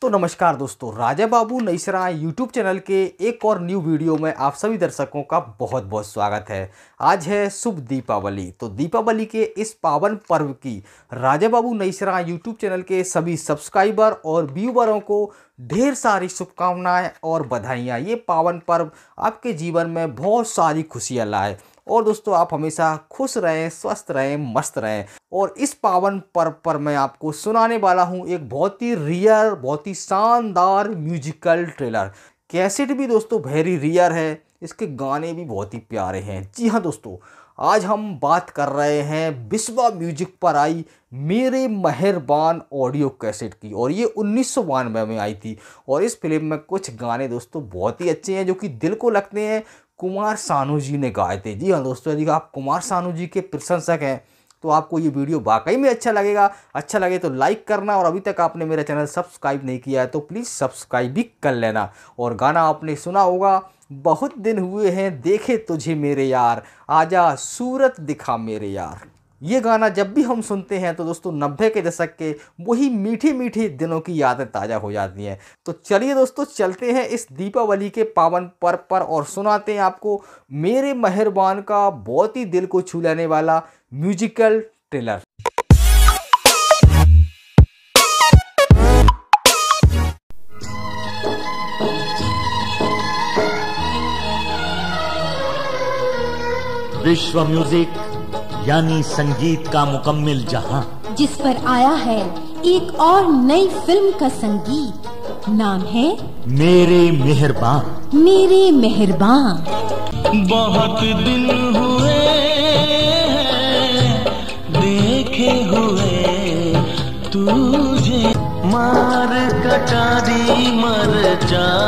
तो नमस्कार दोस्तों, राजा बाबू नई सराय यूट्यूब चैनल के एक और न्यू वीडियो में आप सभी दर्शकों का बहुत बहुत स्वागत है। आज है शुभ दीपावली। तो दीपावली के इस पावन पर्व की राजा बाबू नई सराय यूट्यूब चैनल के सभी सब्सक्राइबर और व्यूवरों को ढेर सारी शुभकामनाएं और बधाइयाँ। ये पावन पर्व आपके जीवन में बहुत सारी खुशियाँ लाए और दोस्तों आप हमेशा खुश रहें, स्वस्थ रहें, मस्त रहें। और इस पावन पर्व पर मैं आपको सुनाने वाला हूं एक बहुत ही रियर, बहुत ही शानदार म्यूजिकल ट्रेलर। कैसेट भी दोस्तों वेरी रियर है, इसके गाने भी बहुत ही प्यारे हैं। जी हाँ दोस्तों, आज हम बात कर रहे हैं विश्वा म्यूजिक पर आई मेरे मेहरबान ऑडियो कैसेट की, और ये 1992 में आई थी। और इस फिल्म में कुछ गाने दोस्तों बहुत ही अच्छे हैं जो कि दिल को लगते हैं। कुमार सानू जी ने गाए थे। जी हाँ दोस्तों, यदि आप कुमार सानू जी के प्रशंसक हैं तो आपको ये वीडियो वाकई में अच्छा लगेगा। अच्छा लगे तो लाइक करना, और अभी तक आपने मेरा चैनल सब्सक्राइब नहीं किया है तो प्लीज़ सब्सक्राइब भी कर लेना। और गाना आपने सुना होगा, बहुत दिन हुए हैं देखे तुझे मेरे यार, आजा सूरत दिखा मेरे यार। ये गाना जब भी हम सुनते हैं तो दोस्तों 90 के दशक के वही मीठे मीठे दिनों की यादें ताज़ा हो जाती हैं। तो चलिए दोस्तों, चलते हैं इस दीपावली के पावन पर्व पर और सुनाते हैं आपको मेरे मेहरबान का बहुत ही दिल को छू लेने वाला म्यूजिकल ट्रेलर। विश्व म्यूजिक यानी संगीत का मुकम्मिल जहां, जिस पर आया है एक और नई फिल्म का संगीत। नाम है मेरे मेहरबान। मेरे मेहरबान। बहुत दिन हुए देखे हुए तुझे, मार कटारी मर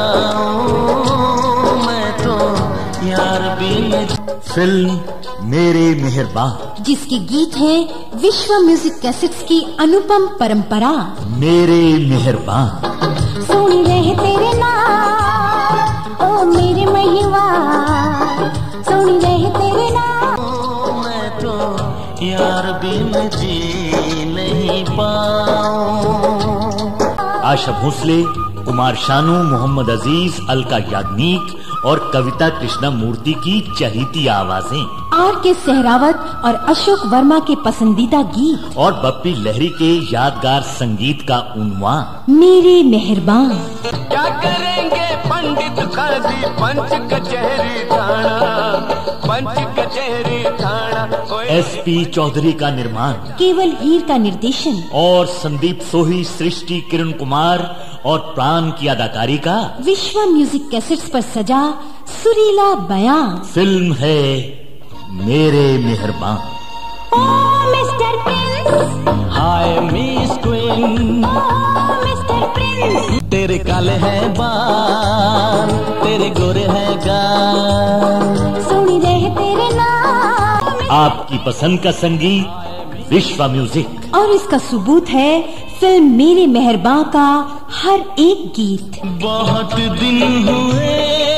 जाऊं मैं तो यार बिन। फिल्म मेरे मेहरबान, जिसके गीत हैं विश्व म्यूजिक कैसेट्स की अनुपम परंपरा। मेरे मेहरबान। सुनी रहे तेरे नाम ओ मेरे मेहरबान, सुनी रहे तेरे नाम। मैं तो यार बिन जी नहीं पाऊं। आशा भोसले, कुमार शानू, मोहम्मद अजीज, अलका याग्निक और कविता कृष्णा मूर्ति की चहेती आवाजें, R.K. सहरावत और अशोक वर्मा के पसंदीदा गीत, और बप्पी लहरी के यादगार संगीत का उन्वान मेरे मेहरबान। क्या करेंगे पंडित काजी पंच कचहरी थाना, पंच कचहरी थाना। SP चौधरी का निर्माण, केवल हीर का निर्देशन और संदीप सोही, सृष्टि, किरण कुमार और प्राण की अदाकारी का विश्व म्यूजिक कैसेट्स पर सजा सुरीला बयान। फिल्म है मेरे मेहरबान। Oh mister prince, hi miss queen, oh mister prince. तेरे काले हैं बाल, तेरे गोरे हैं गाल। सुनी रहे तेरे नाम। आपकी पसंद का संगीत विश्व म्यूजिक, और इसका सबूत है फिल्म मेरे मेहरबान का हर एक गीत। बहुत दिन हुए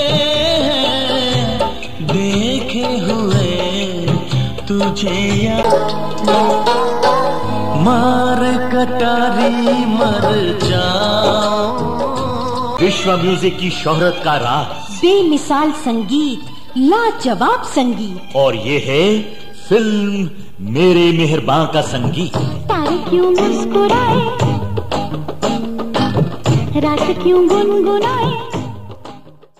देखे हुए तुझे यार, मार कटारी मर जाऊं। विश्व म्यूजिक की शोहरत का राज, बेमिसाल संगीत, लाजवाब संगीत। और ये है फिल्म मेरे मेहरबान का संगीत। तारे क्यों मुस्कुराए, रात क्यों गुनगुनाए।